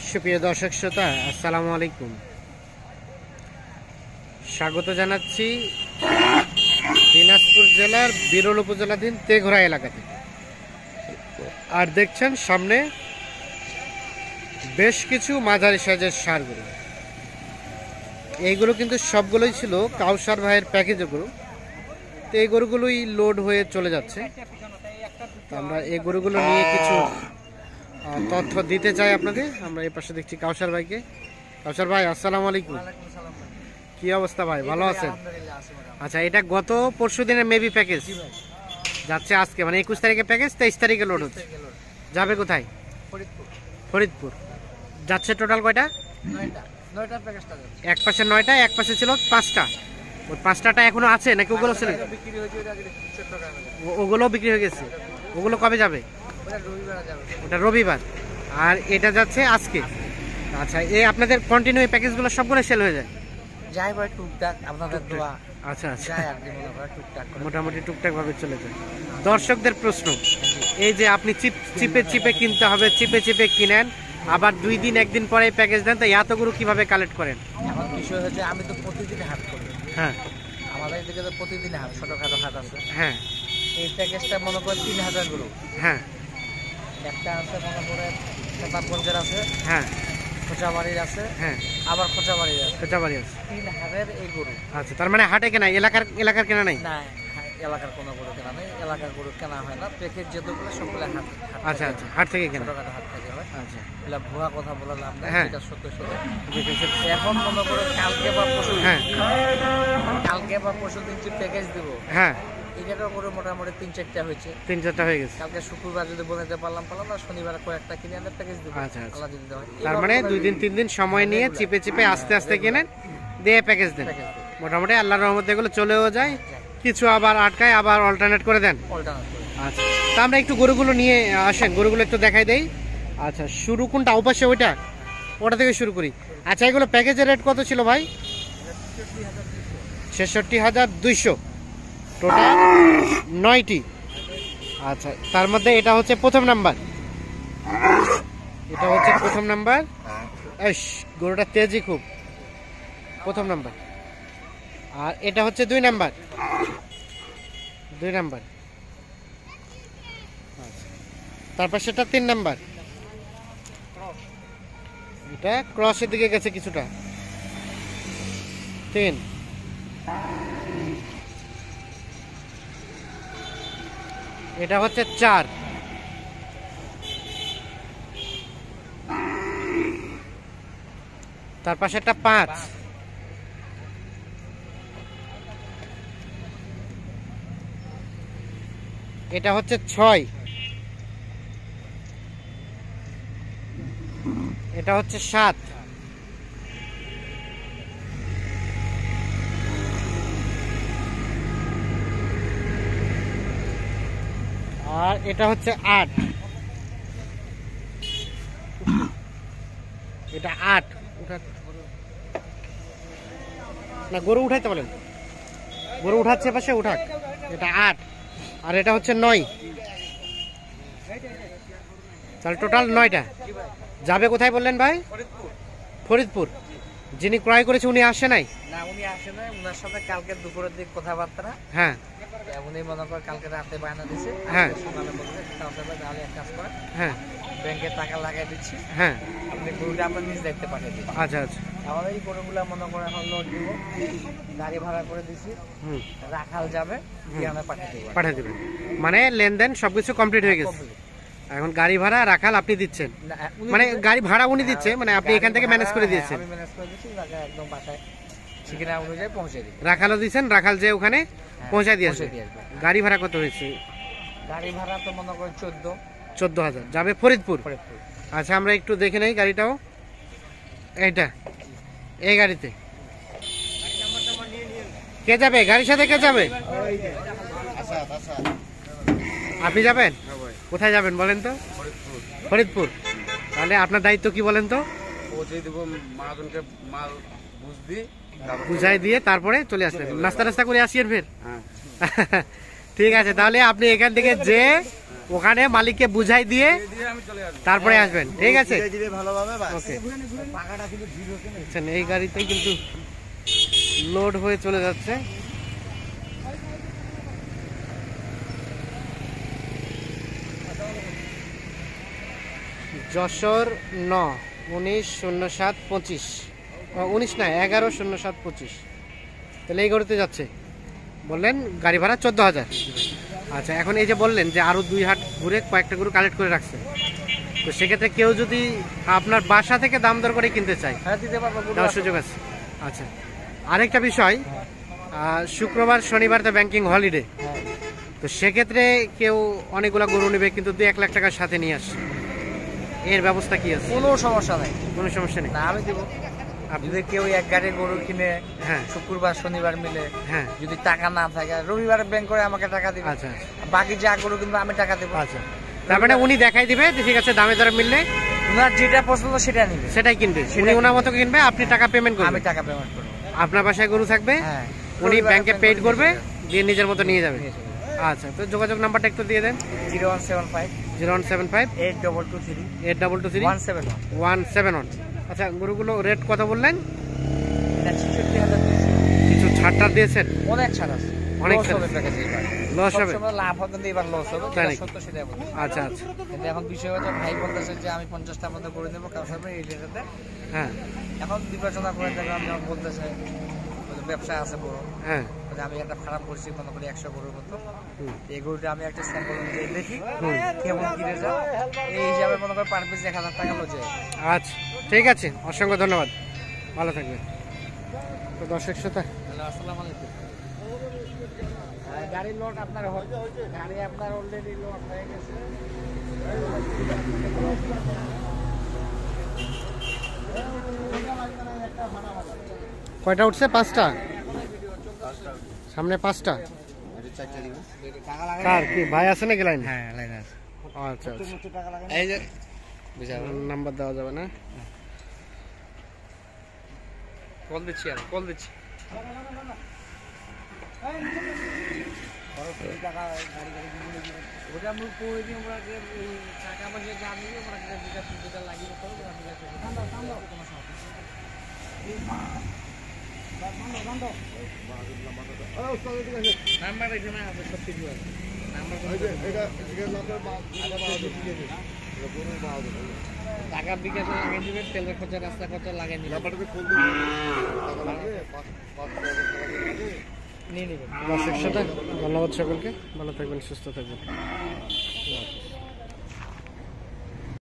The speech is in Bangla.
সুপ্রিয় দর্শক শ্রোতা, আসসালামু আলাইকুম। স্বাগত জানাচ্ছি দিনাজপুর জেলার বিরল উপজেলাধীন তেঘরা এলাকাতে। আর দেখছেন সামনে বেশ কিছু মাঝারি সাইজের ষাঁড় গরু। এইগুলো কিন্তু সবগুলোই ছিল কাউসার ভাইয়ের প্যাকেজের গরু। তো এই গরুগুলোই লোড হয়ে চলে যাচ্ছে। তো আমরা এই গরুগুলো নিয়ে কিছু তথ্য দিতে চাই আপনাদের। আমরা এই পাশে দেখছি কাউসার ভাইকে। কাউসার ভাই, আসসালামু আলাইকুম। কি অবস্থা ভাই, ভালো আছেন? আচ্ছা, এটা গত পরশু দিনের মেবি প্যাকেজ যাচ্ছে আজকে, মানে 21 তারিখে প্যাকেজ, 23 তারিখে লোড হচ্ছে। যাবে কোথায়? ফরিদপুর। যাচ্ছে টোটাল কয়টা? 9টা প্যাকেজটা যাচ্ছে। এক পাশে 9টা, এক পাশে ছিল 5টা। ওই 5টাটা এখনো আছে নাকি ওগুলো ছিল? বিক্রি হয়েছে, ওটা 14 টাকা। ওগুলো বিক্রি হয়ে গেছে। ওগুলো কবে যাবে? ওটা রবিবার যাবে। ওটা রবিবার। আর এটা যাচ্ছে আজকে। আচ্ছা, এই আপনাদের কন্টিনিউ প্যাকেজগুলো সবগুলো সেল হয়ে যায়? যাই ভাই, টুকটাক আপনাদের দোয়া। আচ্ছা আচ্ছা, যাই আর কি, মনে করে টুকটাক করে। মোটামুটি টুকটাক ভাবে চলে যায়। দর্শকদের প্রশ্ন, এই যে আপনি চিপে চিপে কিনতে হবে, চিপে চিপে কিনেন, আবার 2 দিন 1 দিন পরে প্যাকেজ দেন, তো এতগুলো কিভাবে কালেক্ট করেন? এখন বিষয় হচ্ছে, আমি তো প্রতিদিন হাট করি। হ্যাঁ, আমাদের এদিকে তো প্রতিদিন হাট, ছোটখাটো হাট আছে। হ্যাঁ, এই প্যাকেজটা মনে করে 3000 গুলো। হ্যাঁ, একটা আছে মনে করে প্রতাপগঞ্জের আছে, হ্যাঁ, খোঁচাবাড়ির আছে, হ্যাঁ, আবার খোঁচাবাড়ির আছে। কোথাবাড়ি আছে। 3000 এই গরু। আচ্ছা, তার মানে হাটে কেনা, এলাকার কেনা নাই? না, এলাকার কোনো গরু কেনা নেই, এলাকার গরু কেনা হয় না। প্যাকেজ যেগুলো সবগুলো হাট। আচ্ছা আচ্ছা, হাট থেকে কেনা। ছোটখাটো হাট থেকে হয়। আচ্ছা, এগুলা ভুয়া কথা বললাম না, হ্যাঁ। এটা সত্য সত্য। এখন মনে করো কালকে বা পরশু, হ্যাঁ, কালকে বা পরশু দিন যে প্যাকেজ দিব, হ্যাঁ, এটারও করে মোটামুটি 3-4টা হয়েছে। 3-4টা হয়ে গেছে। কালকে শুক্রবার যদি বলতে পারলাম না, শনিবার কয়েকটা কিনে আনলে প্যাকেজ দিব। আচ্ছা, আচ্ছা। আল্লাহ যদি দেয়। তার মানে 2 দিন 3 দিন সময় নিয়ে চিপে চিপে আস্তে আস্তে কিনেন, দিয়ে প্যাকেজ দেন। মোটামুটি আল্লাহর রহমতে এগুলো চলেও যায়, কিছু আবার আটকায়, আবার অল্টারনেট করে দেন। আচ্ছা, তা আমরা একটু গরুগুলো নিয়ে আসেন, গরুগুলো একটু দেখাই দেই। আচ্ছা, শুরু কোনটা? ওপাশে ওটা থেকে শুরু করি। আচ্ছা, এগুলো প্যাকেজের রেট কত ছিল ভাই? 66,200, টোটাল 9টি। আচ্ছা, তার মধ্যে এটা হচ্ছে প্রথম নাম্বার। এটা হচ্ছে প্রথম নাম্বার। গরুটা তেজি খুব, প্রথম নাম্বার। আর এটা হচ্ছে 2 নাম্বার। 2 নাম্বার। আচ্ছা, তারপর সেটা 3 নাম্বার। এটা ক্রসের দিকে গেছে কিছুটা, 3। এটা হচ্ছে 4। তার পাশে একটা 5। এটা হচ্ছে 6। এটা হচ্ছে 7। আর এটা হচ্ছে 8। এটা 8। না, গরু উঠাইতে বলেন, গরু উঠাচ্ছে পাশে, উঠাক। এটা 8। আর এটা হচ্ছে 9। তাহলে টোটাল 9টা। যাবে কোথায় বললেন ভাই? ফরিদপুর। যিনি ক্রয় করেছে উনি আসে নাই? না, উনি আসে নাই। উনার সাথে কালকে দুপুরের দিকে কথাবার্তা। হ্যাঁ, উনি মনে করেন কালকে রাতে বায়না দিছে। হ্যাঁ, সকালে বলছে তাহলে এক কাজ করে, হ্যাঁ, ব্যাংকে টাকা লাগাই দিচ্ছি, হ্যাঁ। আপনি গরুটা আপনার নিজ দায়িত্বে পাঠিয়ে দিন। আচ্ছা আচ্ছা, আমাদের এই গরুগুলা মনে করে এখন লোড দিব, গাড়ি ভাড়া করে দিছি, রাখাল যাবে, বিয়ানে পাঠিয়ে দেবেন। মানে লেনদেন সবকিছু কমপ্লিট হয়ে গেছে। এখন গাড়ি ভাড়া রাখাল আপনি দিচ্ছেন, মানে গাড়ি ভাড়া উনি দিচ্ছে, মানে আপনি এখান থেকে ম্যানেজ করে দিয়েছেন? আমি ম্যানেজ করে দিচ্ছি, একদম বাসায় ঠিকানা অনুযায়ী পৌঁছে দিই। রাখালও দিচ্ছেন, রাখাল যে ওখানে পৌঁছায় দিয়েছে। গাড়ি ভাড়া কত হয়েছে? গাড়ি ভাড়া তো মনে করেন 14,000। যাবে ফরিদপুর। আচ্ছা, আমরা একটু দেখে নেই গাড়িটাও। এইটা, এই গাড়িতে কে যাবে? গাড়ির সাথে কে যাবে? আপনি যাবেন? কোথায় যাবেন বলেন তো? ফরিদপুর। তাহলে আপনার দায়িত্ব কি বলেন তো? পৌঁছে দিব, মহাজনকে মাল বুঝাই দিয়ে তারপরে চলে আসবেন। নাস্তা করে আসিয়েন ফের। হ্যাঁ, ঠিক আছে, তাহলে আপনি এখান থেকে যে ওখানে মালিককে বুঝাই দিয়ে আমি চলে আসবো। তারপরে আসবেন, ঠিক আছে? ভালোভাবে ওকে। পাকাটা কিন্তু ভিড় হচ্ছে না। দেখছেন এই গাড়িতেই কিন্তু লোড হয়ে চলে যাচ্ছে। যশোর 190725, 19 না 110725। তাহলে এই গরুতে যাচ্ছে বললেন গাড়ি ভাড়া 14,000। আচ্ছা, এখন এই যে বললেন যে আরো 2 হাট ঘুরে কয়েকটা গরু কালেক্ট করে রাখছে, তো সেক্ষেত্রে কেউ যদি আপনার বাসা থেকে দাম দর করে কিনতে চায় হ্যাঁ দিতে পারবো, দেওয়ার সুযোগ আছে? আচ্ছা, আরেকটা বিষয়, শুক্রবার শনিবার তো ব্যাংকিং হলিডে, হ্যাঁ। তো সেক্ষেত্রে কেউ অনেকগুলা গরু নেবে কিন্তু 2-1 লাখ টাকার সাথে নিয়ে আসছে, এর ব্যবস্থা কি আছে? কোনো সমস্যা নাই, কোনো সমস্যা নেই। না আমি দেবো। আপনি- যদি কেউ এক গাড়ি গরু কিনে হ্যাঁ শুক্রবার শনিবার মিলে, হ্যাঁ, যদি টাকা না থাকে রবিবার ব্যাংক করে আমাকে টাকা দিবে, আচ্ছা বাকি যা গরু কিন্তু আমি টাকা দেবো। আচ্ছা, তার মানে উনি দেখাই দিবে যে ঠিক আছে দামে দরে মিললে ওনার যেটা পছন্দ সেটা নিবে, সেটাই কিনবে, উনি ওনার মতো কিনবে, আপনি টাকা পেমেন্ট আমি করবেন, টাকা পেমেন্ট করবো। আপনার বাসায় গরু থাকবে, হ্যাঁ, উনি রবিবার ব্যাংকে ব্যাংক পেড করে করবে, নিয়ে দিয়ে নিজের মতো নিয়ে যাবে। যাবে। আচ্ছা, তো যোগাযোগ নাম্বারটা একটু দিয়ে দেন। 0175 0175 8223 8223 171। 171। আচ্ছা, গরুগুলো রেট কত বললেন? এটা 66,200। কিছু ছাড়টার দিয়েছেন? অনেক ছাড় আছে, অনেক লস ছাড় হবে প্যাকেজে এবার। লস হবে? সবসময় লাভ হয় কিন্তু এবার লস হবে, তাই যেটা নাকি? সত্য সেটাই বলবো। আচ্ছা আচ্ছা, কিন্তু এখন বিষয় হচ্ছে ভাই বলতেছে যে আমি 50টার মধ্যে করে দেবো কারোর সাথে এই রেটে। হ্যাঁ এখন বিবেচনা করে দেখো, আমি যখন বলতেছে ব্যবসা আছে বড়, হ্যাঁ, যে আমি একটা খারাপ করছি মনে করি 100 গরুর মতো, হুম, এই গরুটা আমি একটা স্যাম্পল অনুযায়ী দেখি হুম। কেমন কিনে যায়, এই হিসাবে মনে করি পার পিস 1,000 টাকা লজে। আচ্ছা ঠিক আছে, অসংখ্য ধন্যবাদ, ভালো থাকবেন। তো দর্শক শ্রোতা, হ্যালো, আসসালামু আলাইকুম। গাড়ির লোড আপনার গাড়ি আপনার অলরেডি লোড হয়ে গেছে। কয়টা উঠছে? 5টা, সামনে 5টা। কার কি ভাই আছে নাকি লাইন? হ্যাঁ, লাইন আছে। আচ্ছা আচ্ছা, এই যে বুঝা নাম্বার দেওয়া যাবে না? কল দিচ্ছি, আর কল দিচ্ছি। ওটা আমি করে দিই, ওরা টাকা পয়সা যা নিবে ওরা যেটা লাগিয়ে করবে, আমি কোনো নাম্বার এখানে আছে, সব কিছু আছে। নাম্বার টাকা বিকাশে লাগিয়ে দিবে, তেলের খরচা রাস্তা খরচা লাগিয়ে দিবে, নিয়ে নেবেন। দর্শক শ্রোতা, ধন্যবাদ সকলকে, ভালো থাকবেন, সুস্থ থাকবেন।